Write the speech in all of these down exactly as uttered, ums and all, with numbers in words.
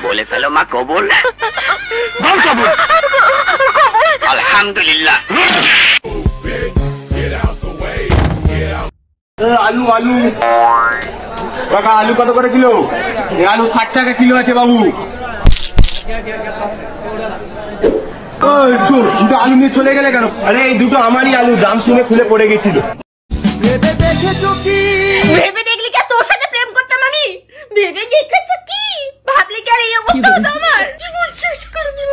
বলে ফেলো মা কবুল। বল কবুল। আলহামদুলিল্লাহ। আলু আলু কাকা, আলু কত করে কিলো? আলু ষাট টাকা কিলো আছে বাবু। দুটো আলু নিয়ে চলে গেলে কেন? আরে এই দুটো আমারই আলু, দাম শুনে খুলে পড়ে গেছিল। ভেবে দেখেছো কি? ভেবে দেখলি কি তোর সাথে প্রেম করতাম আমি? ভেবে দেখেছো কি? ভাবলি কি আর এই অবস্থা হতো আমার? জীবন শেষ করে দিল।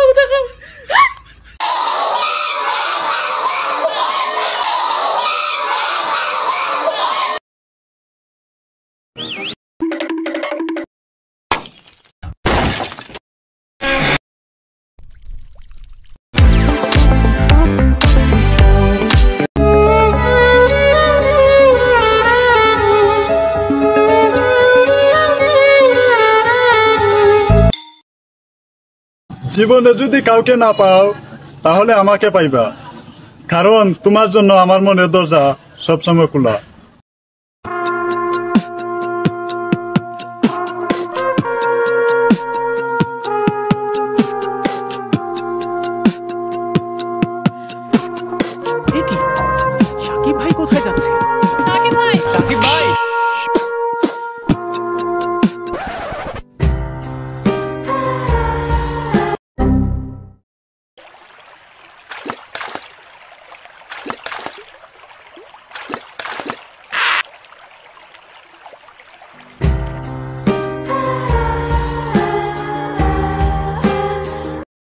জীবনে যদি কাউকে না পাও তাহলে আমাকে পাইবা, কারণ তোমার জন্য আমার মনের দরজা সবসময় খোলা।